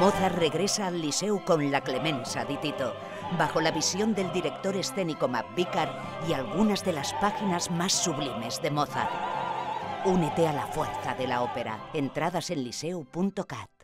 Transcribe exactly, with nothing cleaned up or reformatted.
Mozart regresa al Liceu con la Clemenza di Tito, bajo la visión del director escénico Matt Picard y algunas de las páginas más sublimes de Mozart. Únete a la fuerza de la ópera. Entradas en liceu punto cat.